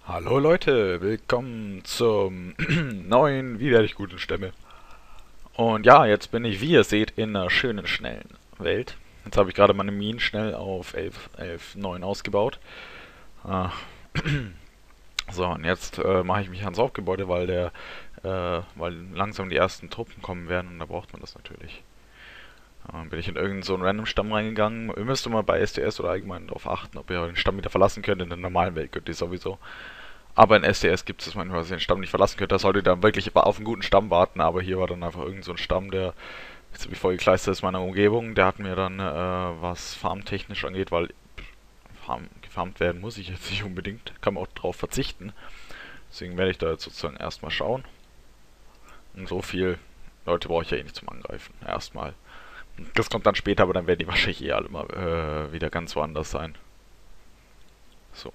Hallo Leute, willkommen zum neuen Wie werde ich gut in Stämme. Und ja, jetzt bin ich, wie ihr seht, in einer schönen, schnellen Welt. Jetzt habe ich gerade meine Minen schnell auf 11.9 ausgebaut. Ah, so, und jetzt mache ich mich ans Aufgebäude, weil langsam die ersten Truppen kommen werden und da braucht man das natürlich. Dann bin ich in irgendeinen so einen random Stamm reingegangen. Ihr müsst immer bei SDS oder allgemein darauf achten, ob ihr den Stamm wieder verlassen könnt. In der normalen Welt könnt ihr sowieso. Aber in SDS gibt es manchmal, dass ihr den Stamm nicht verlassen könnt. Da solltet ihr dann wirklich auf einen guten Stamm warten. Aber hier war dann einfach irgend so ein Stamm, der jetzt wie voll gekleistert ist meiner Umgebung. Der hat mir dann, was farmtechnisch angeht, weil gefarmt werden muss ich jetzt nicht unbedingt. Kann man auch drauf verzichten. Deswegen werde ich da jetzt sozusagen erstmal schauen. Und so viel Leute brauche ich ja eh nicht zum Angreifen. Erstmal. Das kommt dann später, aber dann werden die wahrscheinlich eh alle mal wieder ganz woanders sein. So,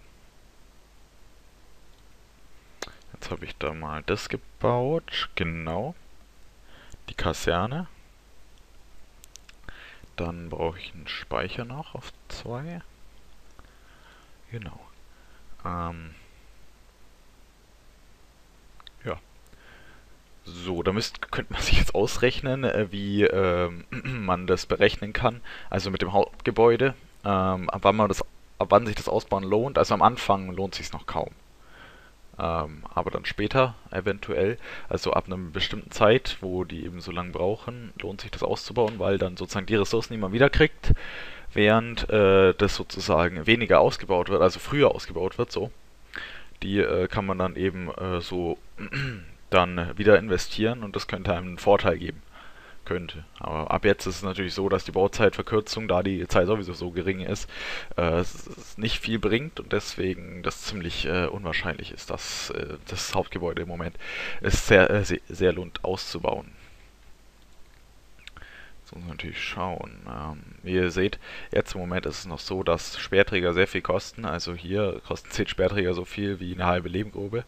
jetzt habe ich da mal das gebaut. Genau. Die Kaserne. Dann brauche ich einen Speicher noch auf 2. Genau. Ähm, ja. So, da könnte man sich jetzt ausrechnen, wie man das berechnen kann. Also mit dem Hauptgebäude. Ab wann sich das Ausbauen lohnt. Also am Anfang lohnt sich noch kaum. Aber dann später eventuell, also ab einer bestimmten Zeit, wo die eben so lange brauchen, lohnt sich das auszubauen, weil dann sozusagen die Ressourcen, die man wieder kriegt, während das sozusagen weniger ausgebaut wird, also früher ausgebaut wird, so, die kann man dann eben so dann wieder investieren und das könnte einem einen Vorteil geben. Könnte. Aber ab jetzt ist es natürlich so, dass die Bauzeitverkürzung, da die Zeit sowieso so gering ist, es nicht viel bringt und deswegen das ziemlich unwahrscheinlich ist, dass das Hauptgebäude im Moment es sehr lohnt auszubauen. Jetzt muss man natürlich schauen. Wie ihr seht, jetzt im Moment ist es noch so, dass Speerträger sehr viel kosten. Also hier kosten 10 Speerträger so viel wie eine halbe Lehmgrube.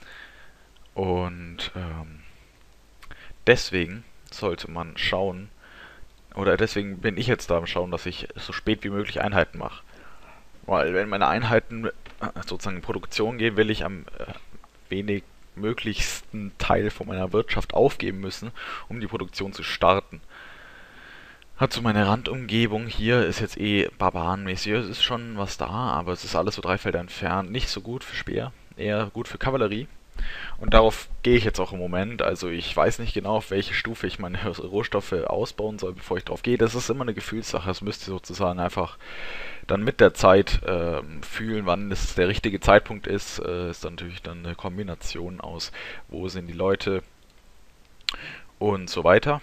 Und deswegen sollte man schauen, oder deswegen bin ich jetzt da am Schauen, dass ich so spät wie möglich Einheiten mache. Weil wenn meine Einheiten sozusagen in Produktion gehen, will ich am wenig möglichsten Teil von meiner Wirtschaft aufgeben müssen, um die Produktion zu starten. Also meine Randumgebung hier ist jetzt eh barbarenmäßig. Es ist schon was da, aber es ist alles so 3 Felder entfernt. Nicht so gut für Speer, eher gut für Kavallerie. Und darauf gehe ich jetzt auch im Moment. Also ich weiß nicht genau, auf welche Stufe ich meine Rohstoffe ausbauen soll, bevor ich drauf gehe. Das ist immer eine Gefühlssache. Das müsst ihr sozusagen einfach dann mit der Zeit fühlen, wann es der richtige Zeitpunkt ist. Ist dann natürlich dann eine Kombination aus, wo sind die Leute und so weiter.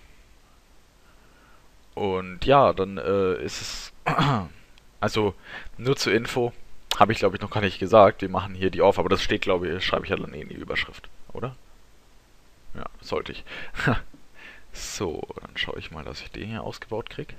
Und ja, dann ist es also nur zur Info, habe ich glaube ich noch gar nicht gesagt. Wir machen hier die Off, aber das steht glaube ich, schreibe ich ja dann eh in die Überschrift, oder? Ja, sollte ich. So, dann schaue ich mal, dass ich den hier ausgebaut kriege.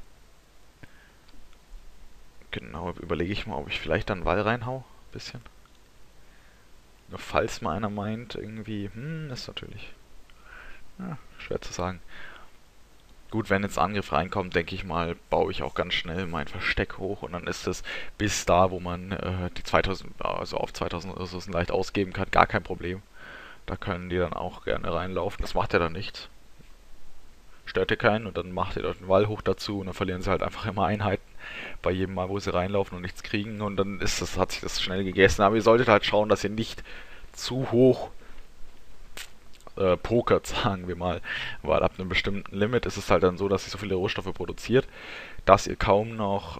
Genau, überlege ich mal, ob ich vielleicht dann Wall reinhau. Bisschen. Nur falls mal einer meint, irgendwie, ist natürlich schwer zu sagen. Gut, wenn jetzt Angriff reinkommt, denke ich mal, baue ich auch ganz schnell mein Versteck hoch und dann ist es bis da, wo man die 2000, also auf 2000 Ressourcen leicht ausgeben kann, gar kein Problem. Da können die dann auch gerne reinlaufen. Das macht ja dann nichts. Stört ihr keinen und dann macht ihr dort einen Wall hoch dazu und dann verlieren sie halt einfach immer Einheiten bei jedem Mal, wo sie reinlaufen und nichts kriegen und dann hat sich das schnell gegessen. Aber ihr solltet halt schauen, dass ihr nicht zu hoch pokert, sagen wir mal, weil ab einem bestimmten Limit ist es halt dann so, dass ihr so viele Rohstoffe produziert, dass ihr kaum noch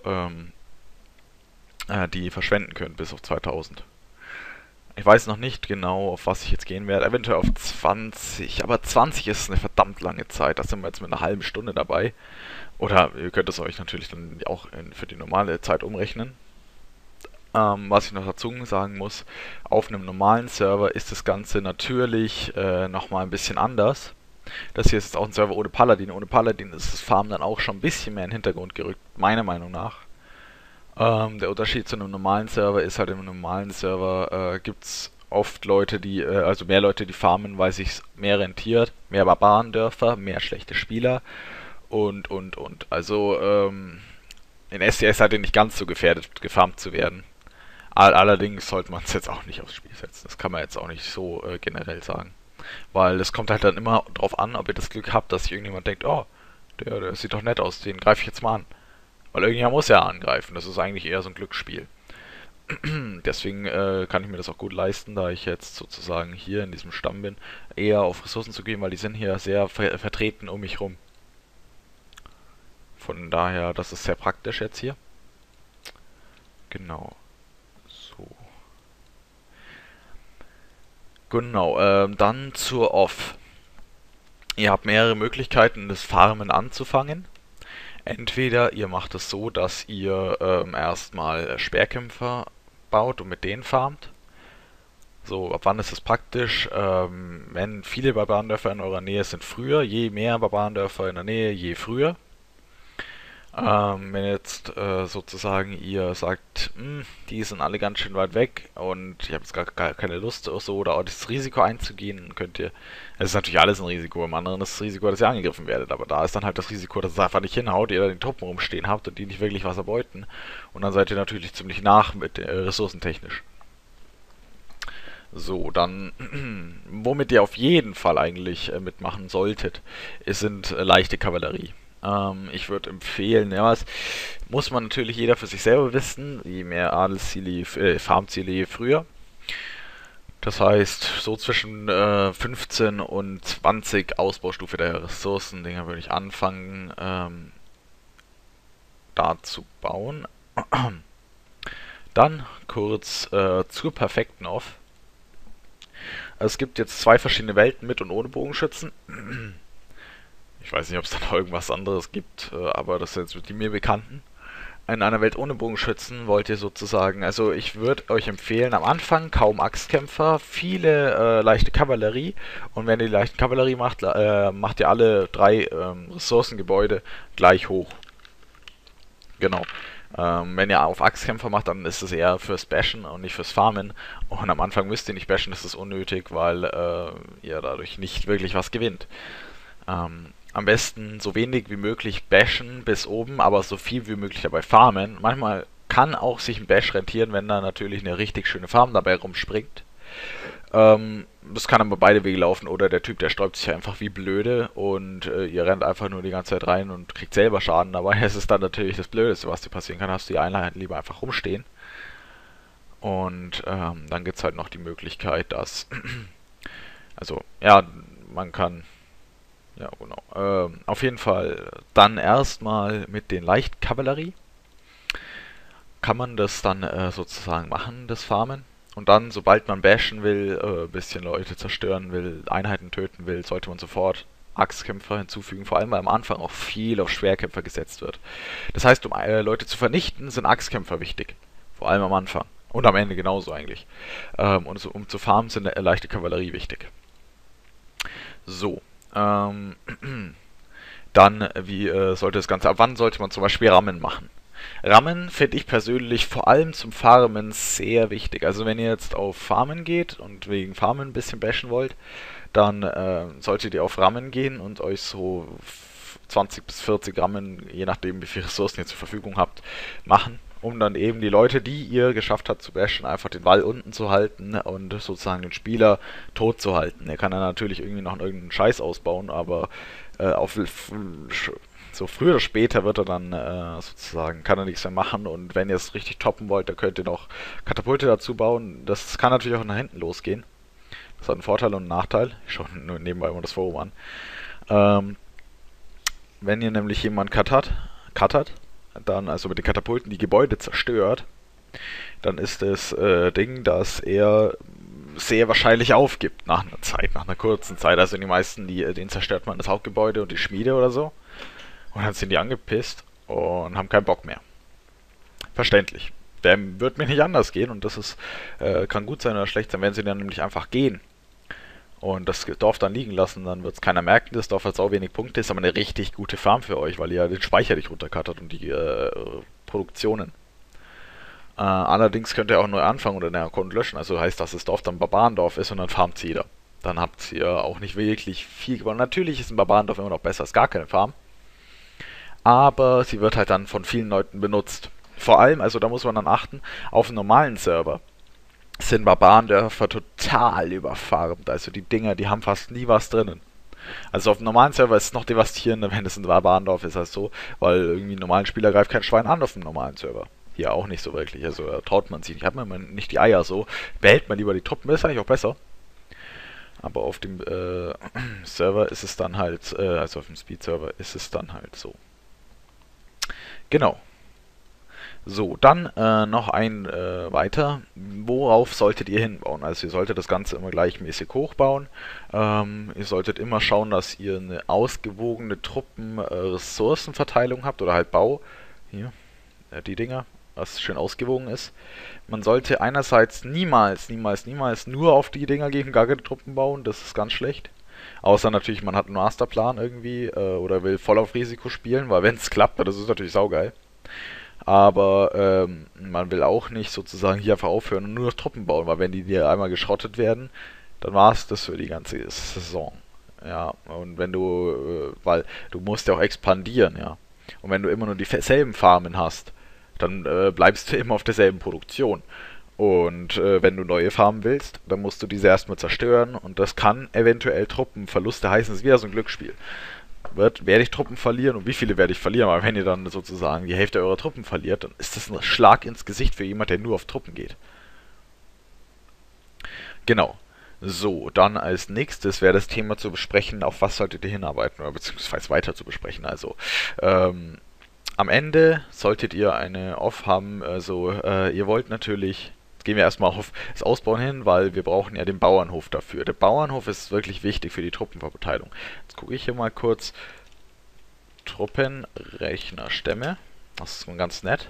die verschwenden könnt bis auf 2000. Ich weiß noch nicht genau, auf was ich jetzt gehen werde. Eventuell auf 20. Aber 20 ist eine verdammt lange Zeit. Da sind wir jetzt mit einer halben Stunde dabei. Oder ihr könnt es euch natürlich dann auch für die normale Zeit umrechnen. Was ich noch dazu sagen muss, auf einem normalen Server ist das Ganze natürlich nochmal ein bisschen anders. Das hier ist jetzt auch ein Server ohne Paladin. Ohne Paladin ist das Farmen dann auch schon ein bisschen mehr in den Hintergrund gerückt, meiner Meinung nach. Der Unterschied zu einem normalen Server ist halt, im normalen Server gibt es oft Leute, also mehr Leute, die farmen, weil sich mehr rentiert, mehr Barbarendörfer, mehr schlechte Spieler und. Also in STS halt nicht ganz so gefährdet, gefarmt zu werden. Allerdings sollte man es jetzt auch nicht aufs Spiel setzen. Das kann man jetzt auch nicht so generell sagen. Weil es kommt halt dann immer drauf an, ob ihr das Glück habt, dass sich irgendjemand denkt, oh, der sieht doch nett aus, den greife ich jetzt mal an. Weil irgendjemand muss ja angreifen. Das ist eigentlich eher so ein Glücksspiel. Deswegen kann ich mir das auch gut leisten, da ich jetzt sozusagen hier in diesem Stamm bin, eher auf Ressourcen zu gehen, weil die sind hier sehr vertreten um mich rum. Von daher, das ist sehr praktisch jetzt hier. Genau. So. Genau, dann zur Off. Ihr habt mehrere Möglichkeiten, das Farmen anzufangen. Entweder ihr macht es so, dass ihr erstmal Speerkämpfer baut und mit denen farmt. So, ab wann ist es praktisch? Wenn viele Barbarendörfer in eurer Nähe sind früher, je mehr Barbarendörfer in der Nähe, je früher. Wenn jetzt sozusagen ihr sagt, die sind alle ganz schön weit weg und ich habe jetzt gar keine Lust so oder auch das Risiko einzugehen, dann könnt ihr, es ist natürlich alles ein Risiko, im anderen ist das Risiko, dass ihr angegriffen werdet, aber da ist dann halt das Risiko, dass es einfach nicht hinhaut, ihr da die Truppen rumstehen habt und die nicht wirklich was erbeuten und dann seid ihr natürlich ziemlich nach mit ressourcentechnisch. So, dann, womit ihr auf jeden Fall eigentlich mitmachen solltet, sind leichte Kavallerie. Ich würde empfehlen, ja, das muss man natürlich jeder für sich selber wissen, je mehr Adelsziele, Farmziele, je früher. Das heißt, so zwischen 15 und 20 Ausbaustufe der Ressourcen-Dinger würde ich anfangen, da zu bauen. Dann kurz zur perfekten Off. Es gibt jetzt zwei verschiedene Welten mit und ohne Bogenschützen. Ich weiß nicht, ob es da noch irgendwas anderes gibt, aber das sind jetzt die mir bekannten. In einer Welt ohne Bogenschützen wollt ihr sozusagen, also ich würde euch empfehlen, am Anfang kaum Axtkämpfer, viele leichte Kavallerie und wenn ihr die leichten Kavallerie macht, macht ihr alle drei Ressourcengebäude gleich hoch. Genau. Wenn ihr auf Axtkämpfer macht, dann ist es eher fürs Bashen und nicht fürs Farmen. Und am Anfang müsst ihr nicht bashen, das ist unnötig, weil ihr dadurch nicht wirklich was gewinnt. Am besten so wenig wie möglich bashen bis oben, aber so viel wie möglich dabei farmen. Manchmal kann auch sich ein Bash rentieren, wenn da natürlich eine richtig schöne Farm dabei rumspringt. Das kann aber beide Wege laufen, oder der Typ, der sträubt sich einfach wie blöde und ihr rennt einfach nur die ganze Zeit rein und kriegt selber Schaden. Dabei ist es dann natürlich das Blödeste, was dir passieren kann, hast du die Einheiten lieber einfach rumstehen. Und dann gibt es halt noch die Möglichkeit, dass, also ja, man kann, ja genau, auf jeden Fall dann erstmal mit den Leichtkavallerie kann man das dann sozusagen machen, das Farmen. Und dann, sobald man bashen will, bisschen Leute zerstören will, Einheiten töten will, sollte man sofort Axtkämpfer hinzufügen, vor allem weil am Anfang auch viel auf Schwerkämpfer gesetzt wird. Das heißt, um Leute zu vernichten, sind Axtkämpfer wichtig. Vor allem am Anfang. Und am Ende genauso eigentlich. Und so, um zu farmen, sind leichte Kavallerie wichtig. So. Dann, wie sollte das Ganze, ab wann sollte man zum Beispiel Rammen machen? Rammen finde ich persönlich vor allem zum Farmen sehr wichtig. Also wenn ihr jetzt auf Farmen geht und wegen Farmen ein bisschen bashen wollt, dann solltet ihr auf Rammen gehen und euch so 20 bis 40 Rammen, je nachdem wie viele Ressourcen ihr zur Verfügung habt, machen, um dann eben die Leute, die ihr geschafft habt zu bashen, einfach den Wall unten zu halten und sozusagen den Spieler tot zu halten. Er kann dann natürlich irgendwie noch irgendeinen Scheiß ausbauen, aber auf so früher oder später wird er dann sozusagen, kann er nichts mehr machen, und wenn ihr es richtig toppen wollt, dann könnt ihr noch Katapulte dazu bauen. Das kann natürlich auch nach hinten losgehen. Das hat einen Vorteil und einen Nachteil. Ich schaue nur nebenbei immer das Forum an. Wenn ihr nämlich jemanden cuttert, dann also mit den Katapulten die Gebäude zerstört, dann ist das Ding, dass er sehr wahrscheinlich aufgibt nach einer Zeit, nach einer kurzen Zeit. Also die meisten, denen zerstört man das Hauptgebäude und die Schmiede oder so. Und dann sind die angepisst und haben keinen Bock mehr. Verständlich. Der wird mir nicht anders gehen, und das ist, kann gut sein oder schlecht sein, wenn sie dann nämlich einfach gehen und das Dorf dann liegen lassen, dann wird es keiner merken, das Dorf hat sau wenig Punkte, ist aber eine richtig gute Farm für euch, weil ihr ja den Speicher nicht runtercuttert und die Produktionen. Allerdings könnt ihr auch neu anfangen oder den Account löschen, also heißt, dass das Dorf dann Barbarendorf ist und dann farmt jeder. Dann habt ihr auch nicht wirklich viel gewonnen. Natürlich ist ein Barbarendorf immer noch besser als gar keine Farm, aber sie wird halt dann von vielen Leuten benutzt. vor allem, also da muss man dann achten, auf einem normalen Server sind Barbarendörfer total überfarmt. Also die Dinger, die haben fast nie was drinnen. Also auf einem normalen Server ist es noch devastierender, wenn es ein Barbarendorf ist, als so, weil irgendwie einen normalen Spieler greift kein Schwein an auf einem normalen Server. Hier auch nicht so wirklich, also da traut man sich nicht, hat man nicht die Eier so, behält man lieber die Truppen, ist eigentlich auch besser. Aber auf dem Server ist es dann halt, also auf dem Speed-Server ist es dann halt so. Genau. So, dann noch ein weiter. Worauf solltet ihr hinbauen? Also ihr solltet das Ganze immer gleichmäßig hochbauen. Ihr solltet immer schauen, dass ihr eine ausgewogene Truppen-Ressourcenverteilung habt oder halt Bau. Hier, die Dinger, was schön ausgewogen ist. Man sollte einerseits niemals nur auf die Dinger gegen gar keine Truppen bauen. Das ist ganz schlecht. Außer natürlich, man hat einen Masterplan irgendwie oder will voll auf Risiko spielen, weil wenn es klappt, das ist natürlich saugeil. Aber man will auch nicht sozusagen hier einfach aufhören und nur noch Truppen bauen, weil wenn die dir einmal geschrottet werden, dann war es das für die ganze Saison. Ja, und wenn weil du musst ja auch expandieren, ja. Und wenn du immer nur dieselben Farmen hast, dann bleibst du immer auf derselben Produktion. Und wenn du neue Farmen willst, dann musst du diese erstmal zerstören und das kann eventuell Truppenverluste heißen. Es ist wieder so ein Glücksspiel. Werde ich Truppen verlieren und wie viele werde ich verlieren? Aber wenn ihr dann sozusagen die Hälfte eurer Truppen verliert, dann ist das ein Schlag ins Gesicht für jemand, der nur auf Truppen geht. Genau. So, dann als nächstes wäre das Thema zu besprechen, auf was solltet ihr hinarbeiten, oder beziehungsweise weiter zu besprechen. Also, am Ende solltet ihr eine Off haben, also ihr wollt natürlich, jetzt gehen wir erstmal auf das Ausbauen hin, weil wir brauchen ja den Bauernhof dafür. Der Bauernhof ist wirklich wichtig für die Truppenverteilung. Jetzt gucke ich hier mal kurz, Truppenrechnerstämme, das ist ganz nett.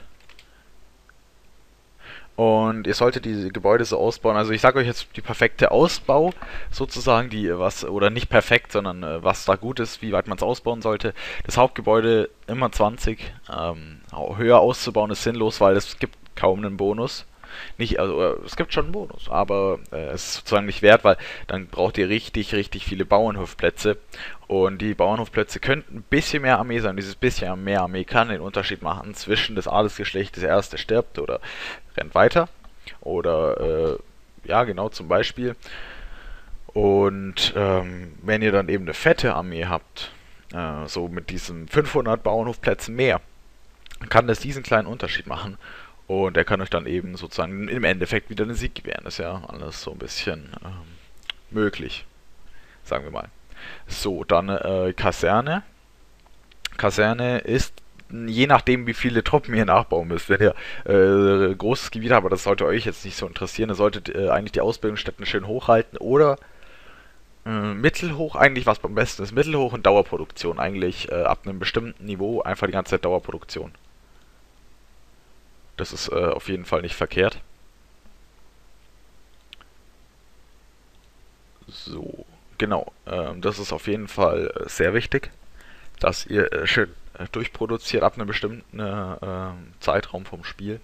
Und ihr solltet diese Gebäude so ausbauen, also ich sage euch jetzt die perfekte Ausbau, sozusagen, oder nicht perfekt, sondern was da gut ist, wie weit man es ausbauen sollte. Das Hauptgebäude immer 20, höher auszubauen ist sinnlos, weil es gibt kaum einen Bonus. Nicht, also es gibt schon einen Bonus, aber es ist sozusagen nicht wert, weil dann braucht ihr richtig viele Bauernhofplätze und die Bauernhofplätze könnten ein bisschen mehr Armee sein. Dieses bisschen mehr Armee kann den Unterschied machen zwischen das Adelsgeschlecht, das erste stirbt oder rennt weiter oder ja genau zum Beispiel. Und wenn ihr dann eben eine fette Armee habt, so mit diesen 500 Bauernhofplätzen mehr, kann das diesen kleinen Unterschied machen. Und er kann euch dann eben sozusagen im Endeffekt wieder einen Sieg gewähren. Das ist ja alles so ein bisschen möglich, sagen wir mal. So, dann Kaserne. Kaserne ist, je nachdem wie viele Truppen ihr nachbauen müsst, wenn ihr großes Gebiet habt, aber das sollte euch jetzt nicht so interessieren, ihr solltet eigentlich die Ausbildungsstätten schön hochhalten oder mittelhoch, eigentlich was am besten ist, mittelhoch und Dauerproduktion, eigentlich ab einem bestimmten Niveau einfach die ganze Zeit Dauerproduktion. Das ist auf jeden Fall nicht verkehrt. So, genau. Das ist auf jeden Fall sehr wichtig, dass ihr schön durchproduziert ab einem bestimmten Zeitraum vom Spiel.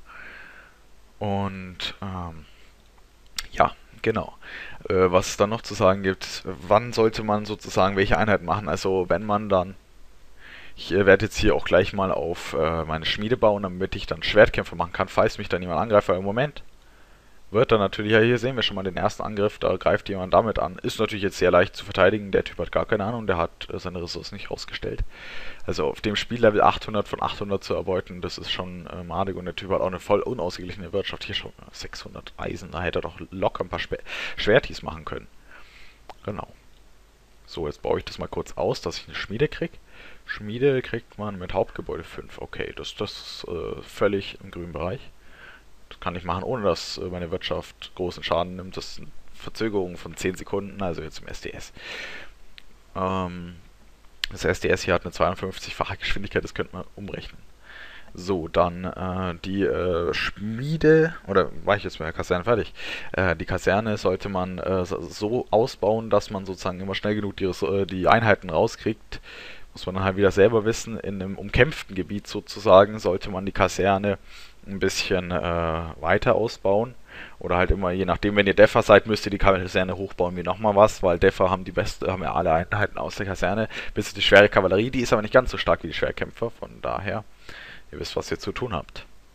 Und ja, genau. Was es dann noch zu sagen gibt, wann sollte man sozusagen welche Einheit machen? Also wenn man dann ich werde jetzt hier auch gleich mal auf meine Schmiede bauen, damit ich dann Schwertkämpfe machen kann, falls mich dann jemand angreift. Weil im Moment wird dann natürlich, ja hier sehen wir schon mal den ersten Angriff, da greift jemand damit an. Ist natürlich jetzt sehr leicht zu verteidigen, der Typ hat gar keine Ahnung, der hat seine Ressourcen nicht rausgestellt. Also auf dem Spiellevel 800 von 800 zu erbeuten, das ist schon madig und der Typ hat auch eine voll unausgeglichene Wirtschaft. Hier schon 600 Eisen, da hätte er doch locker ein paar Schwertis machen können. Genau. So, jetzt baue ich das mal kurz aus, dass ich eine Schmiede kriege. Schmiede kriegt man mit Hauptgebäude 5. Okay, das ist völlig im grünen Bereich. Das kann ich machen, ohne dass meine Wirtschaft großen Schaden nimmt. Das sind Verzögerungen von 10 Sekunden, also jetzt im SDS. Das SDS hier hat eine 52-fache Geschwindigkeit, das könnte man umrechnen. So, dann die Schmiede, oder war ich jetzt mit der Kaserne fertig? Die Kaserne sollte man so ausbauen, dass man sozusagen immer schnell genug die Einheiten rauskriegt. Muss man dann halt wieder selber wissen, in einem umkämpften Gebiet sozusagen sollte man die Kaserne ein bisschen weiter ausbauen. Oder halt immer, je nachdem, wenn ihr Defa seid, müsst ihr die Kaserne hochbauen wie nochmal was, weil Defa haben haben ja alle Einheiten aus der Kaserne, bis auf die schwere Kavallerie, die ist aber nicht ganz so stark wie die Schwerkämpfer, von daher, ihr wisst, was ihr zu tun habt.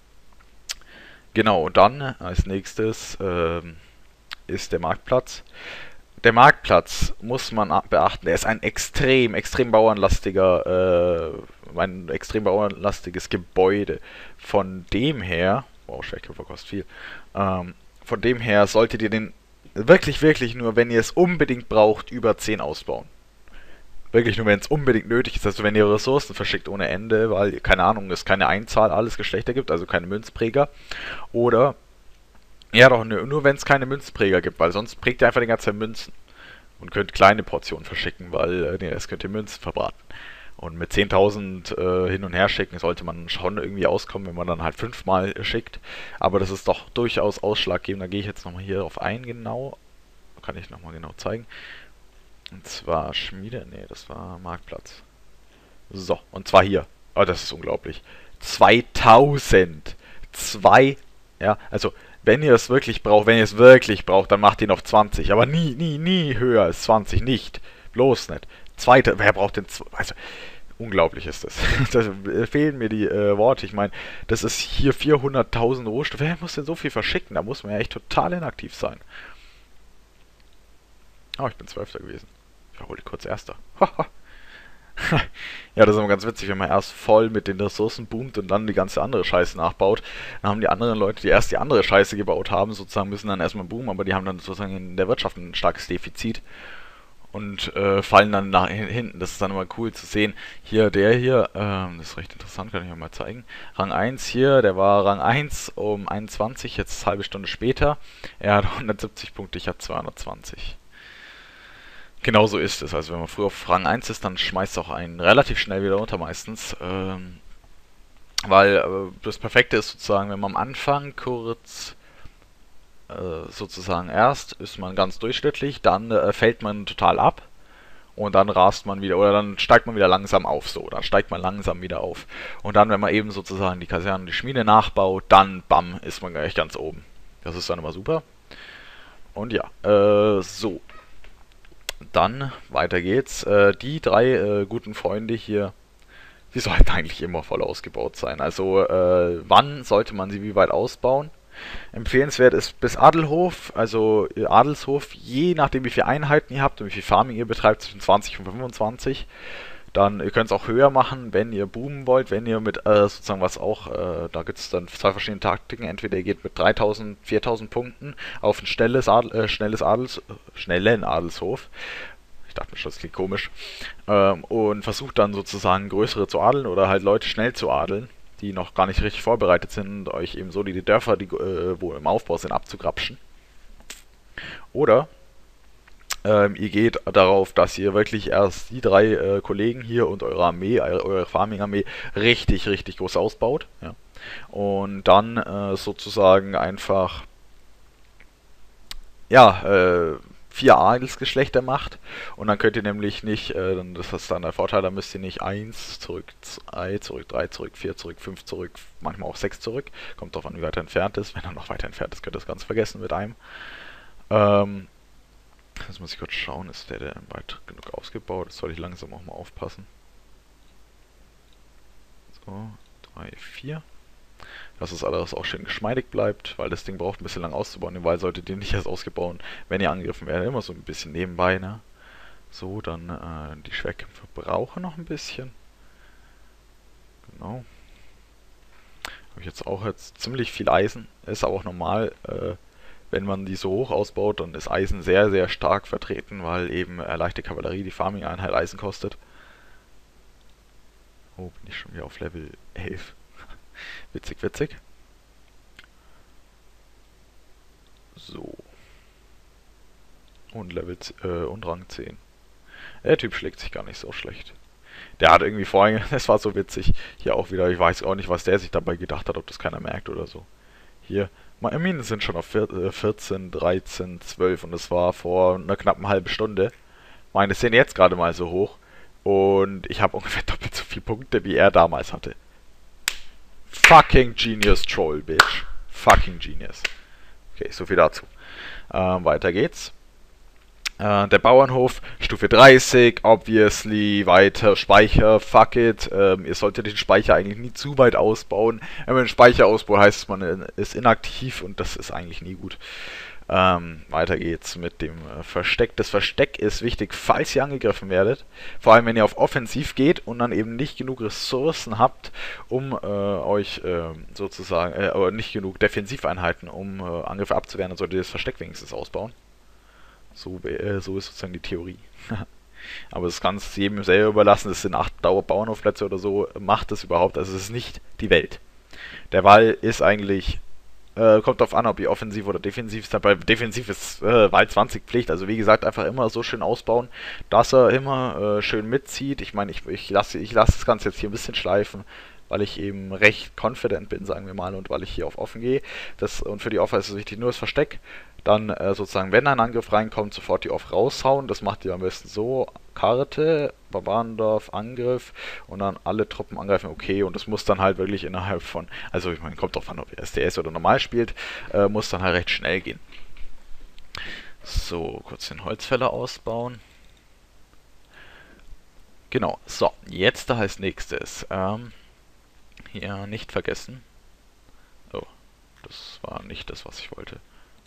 Genau, und dann als nächstes ist der Marktplatz. Der Marktplatz muss man beachten, der ist ein extrem bauernlastiges Gebäude. Von dem her, wow, Schwertkämpfer kostet viel, von dem her solltet ihr den wirklich, wirklich nur, wenn ihr es unbedingt braucht, über 10 ausbauen. Wirklich nur, wenn es unbedingt nötig ist. Also wenn ihr Ressourcen verschickt ohne Ende, weil, keine Ahnung, es keine Einzahl alles Geschlechter gibt, also keine Münzpräger. Oder, ja doch, nur wenn es keine Münzpräger gibt, weil sonst prägt ihr einfach die ganze Zeit Münzen. Und könnt kleine Portionen verschicken, weil den Rest könnt ihr Münzen verbraten. Und mit 10.000 hin und her schicken sollte man schon irgendwie auskommen, wenn man dann halt 5-mal schickt. Aber das ist doch durchaus ausschlaggebend. Da gehe ich jetzt nochmal hier drauf ein, genau. Kann ich nochmal genau zeigen. Und zwar Schmiede, nee, das war Marktplatz. So, und zwar hier. Oh, das ist unglaublich. 2000. Ja, also wenn ihr es wirklich braucht, dann macht ihn auf 20. Aber nie höher als 20. Nicht. Bloß nicht. Wer braucht denn, also, unglaublich ist das. Da fehlen mir die Worte. Ich meine, das ist hier 400.000 Rohstoffe. Wer muss denn so viel verschicken? Da muss man ja echt total inaktiv sein. Oh, ich bin 12. gewesen. Ich war wohl kurz Erster. Ja, das ist immer ganz witzig, wenn man erst voll mit den Ressourcen boomt und dann die ganze andere Scheiße nachbaut. Dann haben die anderen Leute, die erst die andere Scheiße gebaut haben, sozusagen müssen dann erstmal boomen, aber die haben dann sozusagen in der Wirtschaft ein starkes Defizit und fallen dann nach hinten. Das ist dann immer cool zu sehen. Hier, das ist recht interessant, kann ich euch mal zeigen. Rang 1 hier, der war Rang 1 um 21, jetzt eine halbe Stunde später. Er hat 170 Punkte, ich habe 220. Genau so ist es. Also wenn man früher auf Rang 1 ist, dann schmeißt auch einen relativ schnell wieder runter meistens. Weil das Perfekte ist sozusagen, wenn man am Anfang kurz sozusagen erst ist man ganz durchschnittlich, dann fällt man total ab und dann rast man wieder oder dann steigt man wieder langsam auf. So, dann steigt man langsam wieder auf. Und dann, wenn man eben sozusagen die Kaserne, die Schmiede nachbaut, dann bam, ist man gleich ganz oben. Das ist dann immer super. Und ja, so. Dann, weiter geht's. Die drei guten Freunde hier, die sollten eigentlich immer voll ausgebaut sein. Also, wann sollte man sie wie weit ausbauen? Empfehlenswert ist bis Adelhof, also Adelshof, je nachdem wie viele Einheiten ihr habt und wie viel Farming ihr betreibt, zwischen 20 und 25. Dann, ihr könnt es auch höher machen, wenn ihr boomen wollt, wenn ihr mit sozusagen was auch, da gibt es dann zwei verschiedene Taktiken. Entweder ihr geht mit 3.000, 4.000 Punkten auf ein schnellen Adelshof. Ich dachte mir schon, das klingt komisch. Und versucht dann sozusagen größere zu adeln oder halt Leute schnell zu adeln, die noch gar nicht richtig vorbereitet sind, euch eben so die Dörfer, die wo im Aufbau sind, abzugrapschen. Oder ihr geht darauf, dass ihr wirklich erst die drei Kollegen hier und eure Armee, eure Farming-Armee richtig, richtig groß ausbaut. Ja. Und dann sozusagen einfach ja, 4 Adelsgeschlechter macht. Und dann könnt ihr nämlich nicht, das ist dann der Vorteil, da müsst ihr nicht 1 zurück, 2 zurück, 3 zurück, 4 zurück, 5 zurück, manchmal auch 6 zurück. Kommt drauf an, wie weit er entfernt ist. Wenn er noch weiter entfernt ist, könnt ihr das ganz vergessen mit einem. Jetzt muss ich kurz schauen, ist der weit genug ausgebaut? Das soll ich langsam auch mal aufpassen. So, 3, 4. Dass das alles auch schön geschmeidig bleibt, weil das Ding braucht ein bisschen lang auszubauen. Den Wall solltet ihr nicht erst ausgebaut, wenn ihr angegriffen werdet. Immer so ein bisschen nebenbei, ne? So, dann die Schwertkämpfer brauchen noch ein bisschen. Genau. Habe ich jetzt auch ziemlich viel Eisen. Ist aber auch normal, wenn man die so hoch ausbaut, dann ist Eisen sehr, sehr stark vertreten, weil eben leichte Kavallerie, die Farming-Einheit Eisen kostet. Oh, bin ich schon wieder auf Level 11. Witzig, witzig. So. Und und Rang 10. Der Typ schlägt sich gar nicht so schlecht. Der hat irgendwie vorhin, das war so witzig, hier auch wieder, ich weiß auch nicht, was der sich dabei gedacht hat, ob das keiner merkt oder so. Hier, meine Minen sind schon auf 14, 13, 12 und das war vor einer knappen halben Stunde. Meine sind jetzt gerade mal so hoch und ich habe ungefähr doppelt so viele Punkte, wie er damals hatte. Fucking Genius Troll, Bitch. Fucking Genius. Okay, so viel dazu. Weiter geht's. Der Bauernhof, Stufe 30, obviously, weiter Speicher, fuck it. Ihr solltet den Speicher eigentlich nie zu weit ausbauen. Wenn man den Speicher ausbaut, heißt es, man ist inaktiv und das ist eigentlich nie gut. Weiter geht's mit dem Versteck. Das Versteck ist wichtig, falls ihr angegriffen werdet. Vor allem, wenn ihr auf Offensiv geht und dann eben nicht genug Ressourcen habt, um euch sozusagen, oder nicht genug Defensiveinheiten, um Angriffe abzuwehren, dann solltet ihr das Versteck wenigstens ausbauen. So ist sozusagen die Theorie. Aber das kann es jedem selber überlassen. Es sind 8 Dauerbauernhofplätze oder so. Macht es überhaupt? Also es ist nicht die Welt. Der Wall ist eigentlich kommt drauf an, ob ihr offensiv oder defensiv seid. Bei defensiv ist Wall 20 Pflicht. Also wie gesagt, einfach immer so schön ausbauen, dass er immer schön mitzieht. Ich meine, ich lasse das Ganze jetzt hier ein bisschen schleifen, weil ich eben recht confident bin, sagen wir mal, und weil ich hier auf offen gehe. Und für die Offer ist es wichtig, nur das Versteck. Dann sozusagen, wenn ein Angriff reinkommt, sofort die Off raushauen. Das macht ihr am besten so. Karte, Barbarendorf, Angriff und dann alle Truppen angreifen, okay. Und das muss dann halt wirklich innerhalb von, also ich meine, kommt drauf an, ob ihr SDS oder normal spielt, muss dann halt recht schnell gehen. So, kurz den Holzfäller ausbauen. Genau, so, jetzt da als nächstes. Hier nicht vergessen. Oh, das war nicht das, was ich wollte.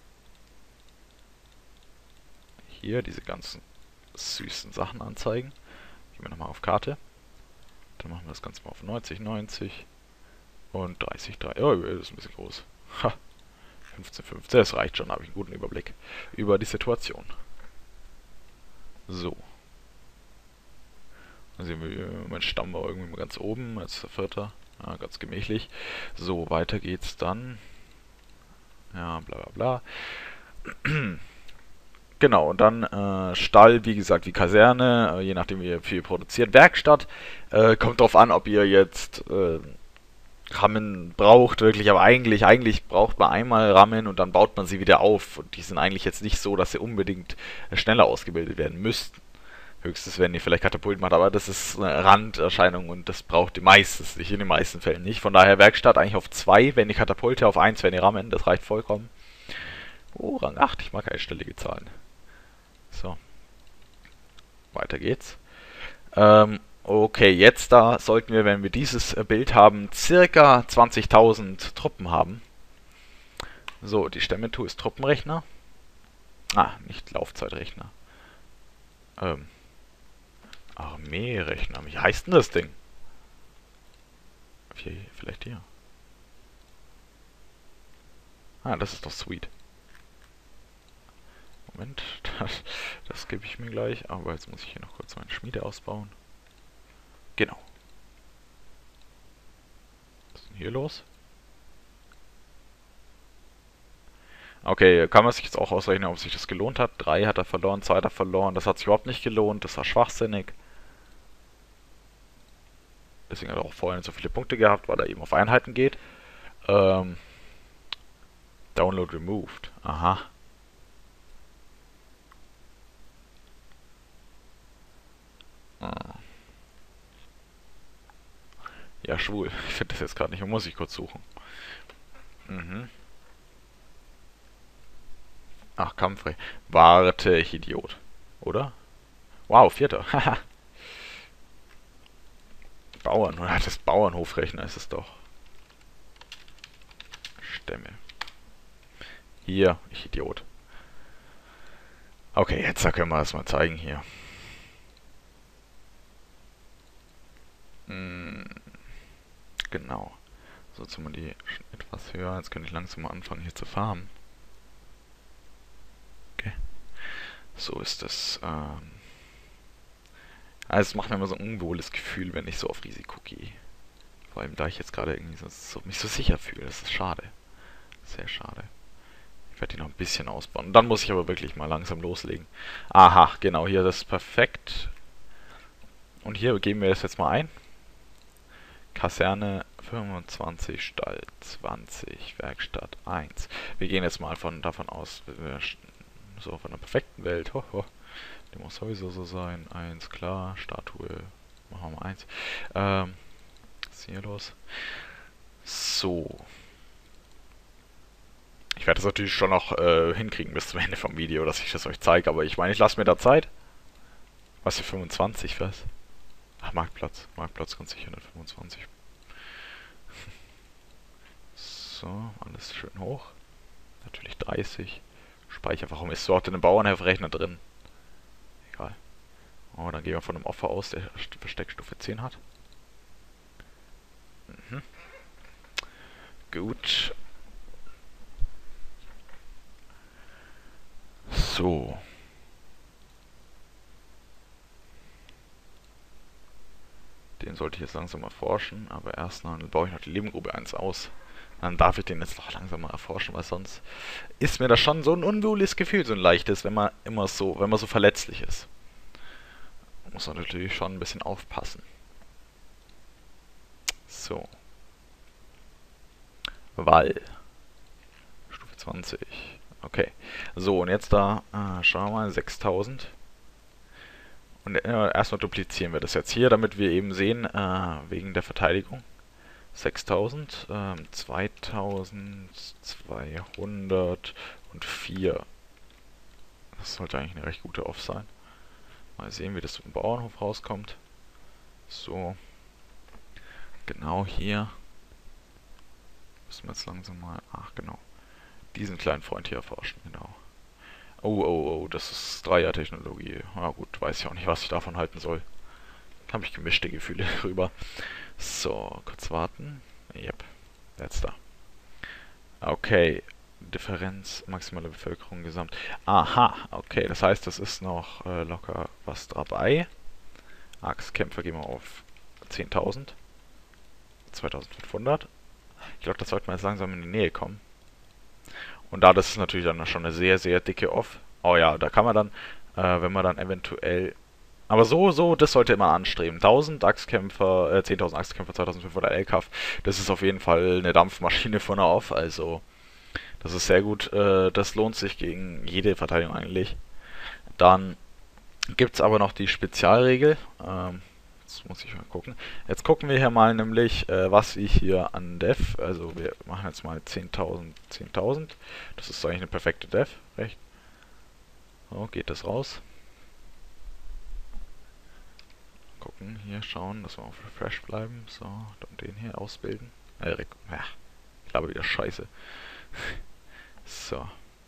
Hier diese ganzen süßen Sachen anzeigen. Gehen wir nochmal auf Karte. Dann machen wir das Ganze mal auf 90, 90 und 30, 3. Oh, das ist ein bisschen groß. Ha, 15, 15, das reicht schon, da habe ich einen guten Überblick über die Situation. So. Dann sehen wir, mein Stamm war irgendwie mal ganz oben, jetzt der Vierter. Ja, ganz gemächlich. So, weiter geht's dann. Ja, bla bla bla. Genau, und dann Stall, wie gesagt, wie Kaserne, je nachdem wie ihr viel produziert. Werkstatt, kommt drauf an, ob ihr jetzt Rammen braucht, wirklich, aber eigentlich braucht man einmal Rammen und dann baut man sie wieder auf. Und die sind eigentlich jetzt nicht so, dass sie unbedingt schneller ausgebildet werden müssten. Höchstens, wenn ihr vielleicht Katapult macht, aber das ist eine Randerscheinung und das braucht ihr meistens nicht, in den meisten Fällen nicht. Von daher Werkstatt eigentlich auf 2, wenn ihr Katapulte, auf 1, wenn ihr Rammen, das reicht vollkommen. Oh, Rang 8, ich mag einstellige Zahlen. So. Weiter geht's. Okay, jetzt da sollten wir, wenn wir dieses Bild haben, circa 20.000 Truppen haben. So, die Stämme-Tool ist Truppenrechner. Ah, nicht Laufzeitrechner. Armeerechner. Wie heißt denn das Ding? Vielleicht hier. Ah, das ist doch sweet. Moment, das gebe ich mir gleich. Aber jetzt muss ich hier noch kurz meine Schmiede ausbauen. Genau. Was ist denn hier los? Okay, kann man sich jetzt auch ausrechnen, ob sich das gelohnt hat. 3 hat er verloren, 2 hat er verloren. Das hat sich überhaupt nicht gelohnt. Das war schwachsinnig. Deswegen hat er auch vorhin so viele Punkte gehabt, weil er eben auf Einheiten geht. Download removed. Aha. Ja, schwul. Ich finde das jetzt gerade nicht. Muss ich kurz suchen. Mhm. Ach, kampffrei. Warte, ich Idiot. Oder? Wow, 4. Haha. Bauern. Oder das Bauernhofrechner ist es doch. Stämme. Hier, ich Idiot. Okay, jetzt können wir das mal zeigen hier. Genau. So, jetzt haben wir die etwas höher. Jetzt kann ich langsam mal anfangen hier zu farmen. Okay. So ist es. Also es macht mir immer so ein unwohles Gefühl, wenn ich so auf Risiko gehe. Vor allem, da ich jetzt gerade irgendwie mich so sicher fühle. Das ist schade. Sehr schade. Ich werde die noch ein bisschen ausbauen. Und dann muss ich aber wirklich mal langsam loslegen. Aha, genau, hier, das ist perfekt. Und hier geben wir das jetzt mal ein. Kaserne 25, Stall 20, Werkstatt 1. Wir gehen jetzt mal davon aus, so von der perfekten Welt. Ho. Die muss sowieso so sein. 1, klar. Statue. Machen wir mal 1. Was ist hier los? So. Ich werde das natürlich schon noch hinkriegen bis zum Ende vom Video, dass ich das euch zeige, aber ich meine, ich lasse mir da Zeit. Was für 25, was? Ach, Marktplatz. Marktplatz ganz sicher 125. So, alles schön hoch. Natürlich 30. Speicher, warum ist dort in einem Bauernhofrechner drin? Egal. Oh, dann gehen wir von einem Opfer aus, der Versteckstufe 10 hat. Mhm. Gut. So. Den sollte ich jetzt langsam erforschen, aber erst noch baue ich noch die Lebengrube 1 aus. Dann darf ich den jetzt noch langsam mal erforschen, weil sonst ist mir das schon so ein unwohles Gefühl, so ein leichtes, wenn man wenn man so verletzlich ist. Muss man natürlich schon ein bisschen aufpassen. So. Wall. Stufe 20. Okay. So, und jetzt da, schauen wir mal, 6000. Und erstmal duplizieren wir das jetzt hier, damit wir eben sehen, wegen der Verteidigung. 6000, 2204. Das sollte eigentlich eine recht gute Off sein. Mal sehen, wie das im Bauernhof rauskommt. So. Genau hier. Müssen wir jetzt langsam mal... Ach, genau. Diesen kleinen Freund hier erforschen, genau. Oh, das ist Dreier-Technologie. Na gut, weiß ich auch nicht, was ich davon halten soll. Habe ich gemischte Gefühle drüber. So, kurz warten. Yep, jetzt da. Okay, Differenz, maximale Bevölkerung gesamt. Aha, okay, das heißt, das ist noch locker was dabei. Axtkämpfer gehen wir auf 10.000. 2.500. Ich glaube, das sollten wir jetzt langsam in die Nähe kommen. Und da das ist natürlich dann schon eine sehr, sehr dicke Off. Oh ja, da kann man dann, wenn man dann eventuell... Aber das sollte immer anstreben. 1000 Axtkämpfer, 10.000 Axtkämpfer, 2.500 LKF. Das ist auf jeden Fall eine Dampfmaschine von der Off. Also, das ist sehr gut. Das lohnt sich gegen jede Verteidigung eigentlich. Dann gibt es aber noch die Spezialregel. Jetzt muss ich mal gucken. Jetzt gucken wir hier mal nämlich, was ich hier an Def, also wir machen jetzt mal 10.000, 10.000. Das ist eigentlich eine perfekte Def, recht. So, geht das raus. Gucken, hier schauen, dass wir auf Refresh bleiben. So, dann den hier ausbilden. Ja, ich glaube wieder scheiße. So.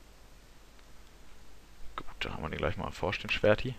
Gut, dann haben wir den gleich mal erforscht, den Schwerti.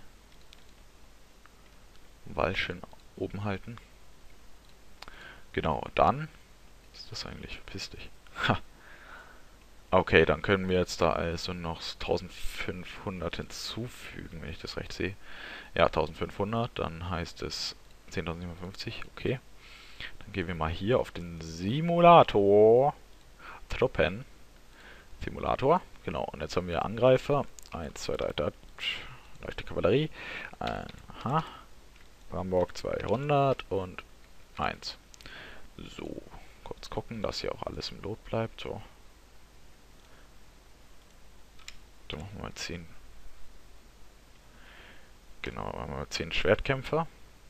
Wall schön oben halten. Genau, dann ist das eigentlich, verpiss dich. Ha. Okay, dann können wir jetzt da also noch 1500 hinzufügen, wenn ich das recht sehe. Ja, 1500, dann heißt es 10.750, okay. Dann gehen wir mal hier auf den Simulator. Truppen. Simulator, genau. Und jetzt haben wir Angreifer. 1, 2, 3, da. Leichte Kavallerie. Aha. Bamberg 200 und 1. So, kurz gucken, dass hier auch alles im Lot bleibt. So. Dann machen wir mal 10. Genau, machen wir mal 10 Schwertkämpfer.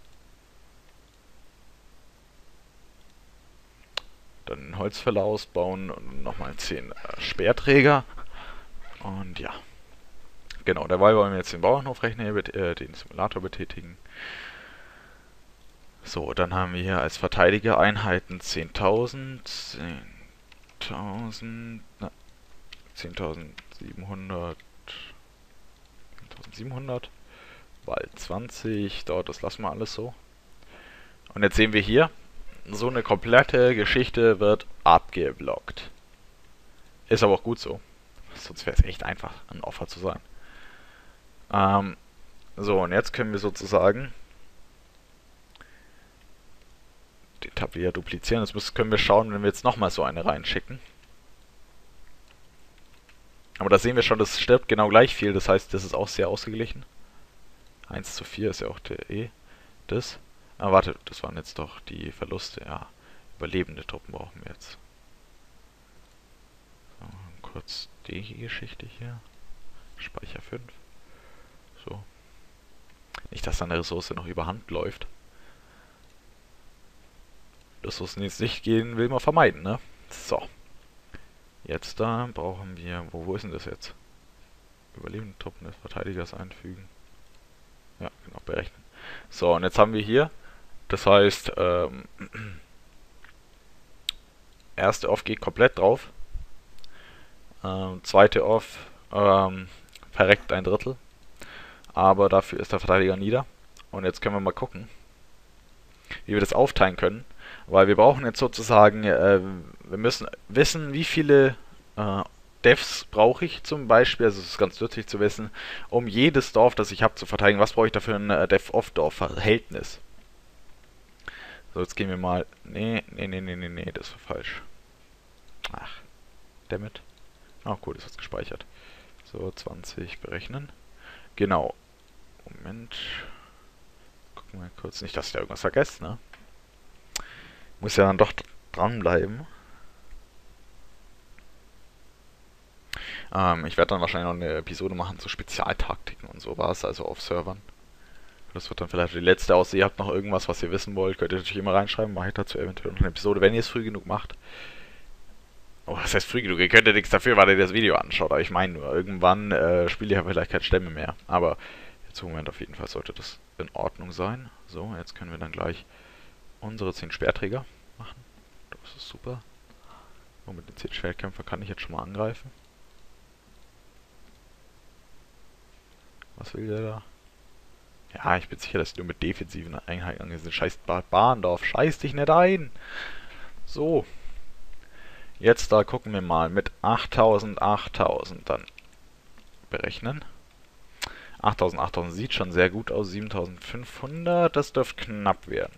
Dann einen Holzfäller ausbauen und nochmal 10 Speerträger. Und ja. Genau, dabei wollen wir jetzt den Bauernhofrechner, den Simulator betätigen. So, dann haben wir hier als Verteidiger Einheiten 10.000, 10.700, 10.700, Wald 20, dort, das lassen wir alles so. Und jetzt sehen wir hier, so eine komplette Geschichte wird abgeblockt. Ist aber auch gut so, sonst wäre es echt einfach, ein Opfer zu sein. So, und jetzt können wir sozusagen den Tab wieder duplizieren. Das können wir schauen, wenn wir jetzt nochmal so eine reinschicken. Aber da sehen wir schon, das stirbt genau gleich viel. Das heißt, das ist auch sehr ausgeglichen. 1:4 ist ja auch der das. Ah, warte, das waren jetzt doch die Verluste. Ja, überlebende Truppen brauchen wir jetzt. So, kurz die Geschichte hier. Speicher 5. So. Nicht, dass da eine Ressource noch über Hand läuft. Ressourcen jetzt nicht gehen, will man vermeiden, ne? So. Jetzt da brauchen wir, wo ist denn das jetzt? Überlebende Truppen des Verteidigers einfügen. Ja, genau, berechnen. So, und jetzt haben wir hier, das heißt, erste Off geht komplett drauf. Zweite Off verreckt ein Drittel. Aber dafür ist der Verteidiger nieder. Und jetzt können wir mal gucken, wie wir das aufteilen können. Weil wir brauchen jetzt sozusagen, wir müssen wissen, wie viele Devs brauche ich zum Beispiel. Also es ist ganz nützlich zu wissen, um jedes Dorf, das ich habe, zu verteidigen. Was brauche ich dafür ein Dev-Off-Dorf-Verhältnis? So, jetzt gehen wir mal. Nee, das war falsch. Ach, dammit. Oh, cool, das wird gespeichert. So, 20 berechnen. Genau. Moment. Gucken wir kurz. Nicht, dass ich da irgendwas vergesse, ne? Muss ja dann doch dranbleiben. Ich werde dann wahrscheinlich noch eine Episode machen zu Spezialtaktiken und sowas, also auf Servern. Das wird dann vielleicht die letzte aussehen. Ihr habt noch irgendwas, was ihr wissen wollt, könnt ihr natürlich immer reinschreiben. Mache ich dazu eventuell noch eine Episode, wenn ihr es früh genug macht. Oh, das heißt früh genug? Ihr könnt ja nichts dafür, weil ihr das Video anschaut. Aber ich meine nur, irgendwann spielt ihr ja vielleicht keine Stämme mehr. Aber jetzt im Moment auf jeden Fall sollte das in Ordnung sein. So, jetzt können wir dann gleich unsere 10 Speerträger machen. Das ist super. Und mit den 10 Schwertkämpfern kann ich jetzt schon mal angreifen. Was will der da? Ja, ich bin sicher, dass die nur mit defensiven Einheiten angesehen sind. Scheiß Bahndorf, scheiß dich nicht ein! So. Jetzt da gucken wir mal mit 8000 dann berechnen. 8000 sieht schon sehr gut aus. 7500, das dürfte knapp werden.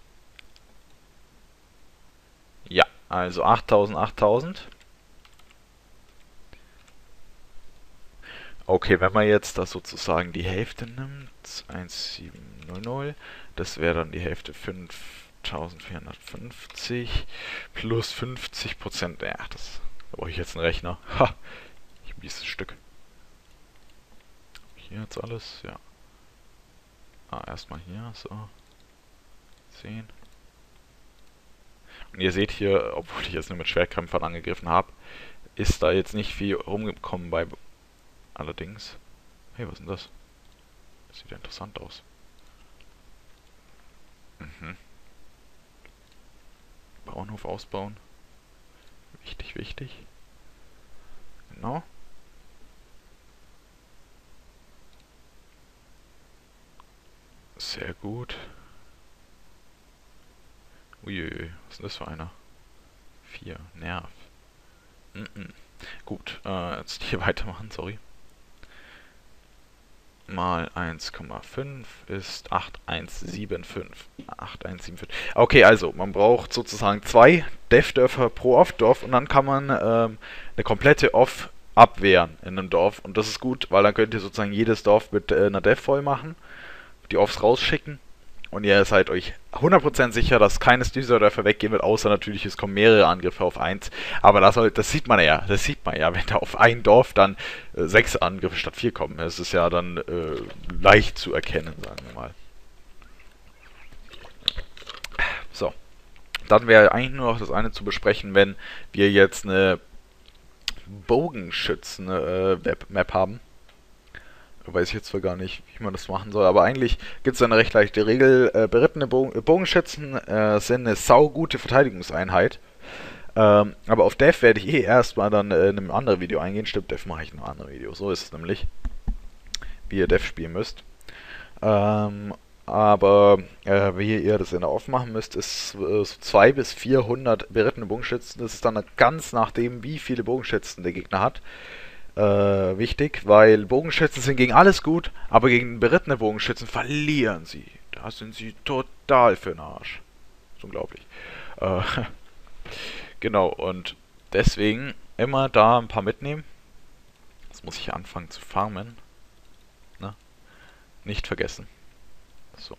Ja, also 8000. Okay, wenn man jetzt das sozusagen die Hälfte nimmt, 1700, das wäre dann die Hälfte 5450 plus 50%. Ja, das da brauche ich jetzt einen Rechner. Ha, ich biese das Stück. Hier jetzt alles, ja. Erstmal hier, so. 10. Und ihr seht hier, obwohl ich jetzt nur mit Schwertkämpfern angegriffen habe, ist da jetzt nicht viel rumgekommen bei. Allerdings. Hey, was ist denn das? Das sieht ja interessant aus. Mhm. Bauernhof ausbauen. Wichtig. Genau. Sehr gut. Uiuiui, was ist denn das für einer? 4, Nerv. Gut, jetzt hier weitermachen, sorry. Mal 1,5 ist 8175. 8175. Okay, also man braucht sozusagen 2 Dev-Dörfer pro Off-Dorf und dann kann man eine komplette Off abwehren in einem Dorf. Und das ist gut, weil dann könnt ihr sozusagen jedes Dorf mit einer Dev voll machen, die Offs rausschicken. Und ihr seid euch 100% sicher, dass keines dieser Dörfer weggehen wird, außer natürlich es kommen mehrere Angriffe auf eins. Aber das sieht man ja, wenn da auf ein Dorf dann 6 Angriffe statt 4 kommen. Das ist ja dann leicht zu erkennen, sagen wir mal. So, dann wäre eigentlich nur noch das eine zu besprechen, wenn wir jetzt eine Bogenschützen-Map haben. Weiß ich jetzt zwar gar nicht, wie man das machen soll, aber eigentlich gibt es eine recht leichte Regel. Berittene Bogenschützen sind eine saugute Verteidigungseinheit. Aber auf Dev werde ich erstmal dann in einem anderen Video eingehen. Stimmt, Dev mache ich in einem anderen Video. So ist es nämlich, wie ihr Dev spielen müsst. Aber wie ihr das in der Off machen müsst, ist so 200 bis 400 berittene Bogenschützen. Das ist dann ganz nachdem, wie viele Bogenschützen der Gegner hat. Wichtig, weil Bogenschützen sind gegen alles gut, aber gegen berittene Bogenschützen verlieren sie. Da sind sie total für den Arsch. Das ist unglaublich. Äh, genau, und deswegen immer da ein paar mitnehmen. Jetzt muss ich anfangen zu farmen. Ne? Nicht vergessen. So.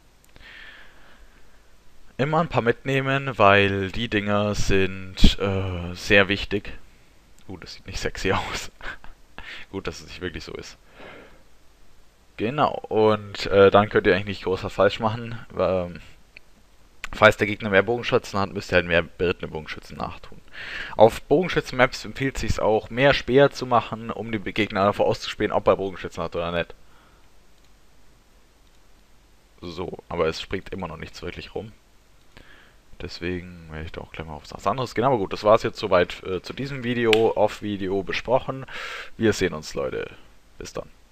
Immer ein paar mitnehmen, weil die Dinger sind sehr wichtig. Das sieht nicht sexy aus. Gut, dass es nicht wirklich so ist. Genau, und dann könnt ihr eigentlich nicht groß was falsch machen. Falls der Gegner mehr Bogenschützen hat, müsst ihr halt mehr berittene Bogenschützen nachtun. Auf Bogenschützen-Maps empfiehlt es sich auch, mehr Speer zu machen, um den Gegner davor auszuspähen, ob er Bogenschützen hat oder nicht. So, aber es springt immer noch nichts wirklich rum. Deswegen werde ich doch gleich mal auf was anderes gehen. Aber gut, das war es jetzt soweit zu diesem Video, Off-Video besprochen. Wir sehen uns, Leute. Bis dann.